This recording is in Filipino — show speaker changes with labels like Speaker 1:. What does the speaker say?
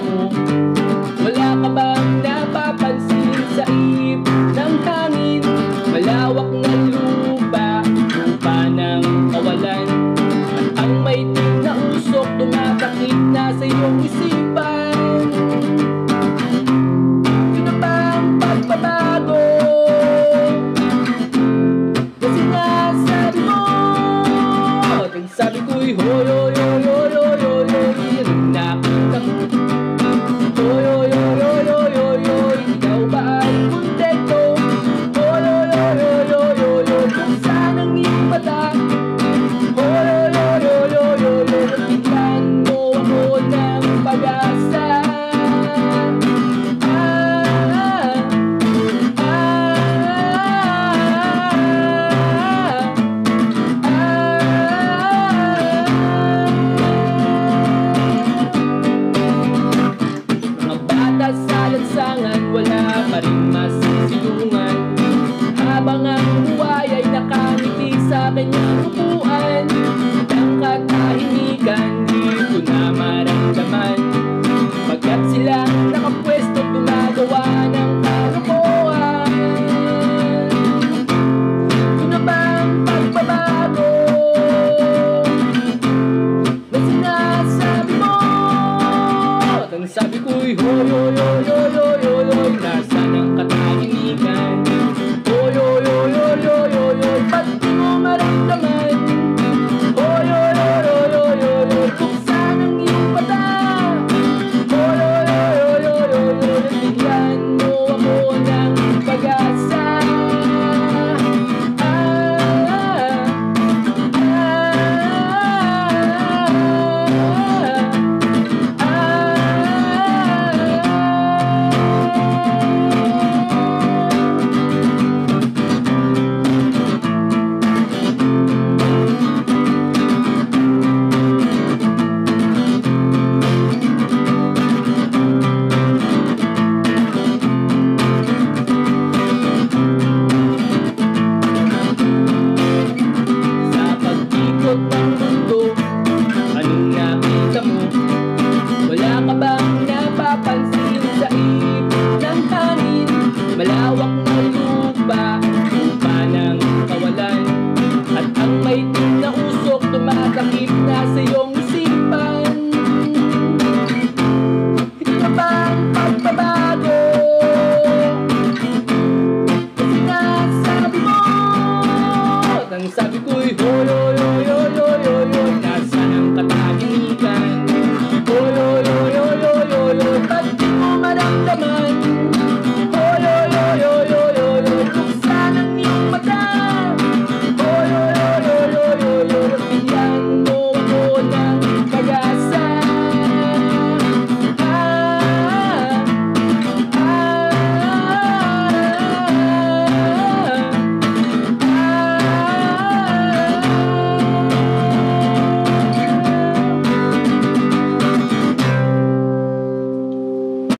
Speaker 1: mo? Wala ka bang napapansin sa ihip ng hangin? Malawak na lupa, lupa ng kawalan, at ang maitim na usok tumatakip na sa iyong isipan. Yun na ba ang pagbabago na sinasabi mo? At ang sabi ko'y hoy, hoy, hoy, hoy, hoy, hoy, hoy, yan ang nakita mo. Hoy, hoy, hoy, hoy, hoy, hoy, hoy, ikaw ba ay kontento? Hoy, hoy, hoy, hoy, hoy, hoy, hoy, kung saan ang iyong mata? Hoy, hoy, hoy, hoy, hoy, hoy, hoy, bigyan mo ako ng pag-asa. Sa lansangan, wala pa rin masisilungan, habang ang buhay ay nakangiti sa kanyang upuan. Ang katahimikan di ko na maramdaman, pagkat sila nakapwesto gumagawa ng kalokohan. Ito na ba ang pagbabago na sinasabi mo? At ang sabi ko'y hoy, hoy, hoy, hoy, hoy, hoy, hoy, nasaan ang katahimikan? Hoy, hoy, hoy, hoy, hoy, hoy, hoy, ba't di mo maramdaman? Hoy, hoy, hoy, hoy, hoy, hoy, hoy, kung saan ang iyong mata? Hoy, hoy, hoy, hoy, hoy, hoy, hoy, bigyan mo ako ng pag-asa. Anong nakita mo? Wala ka bang napapansin sa iyo?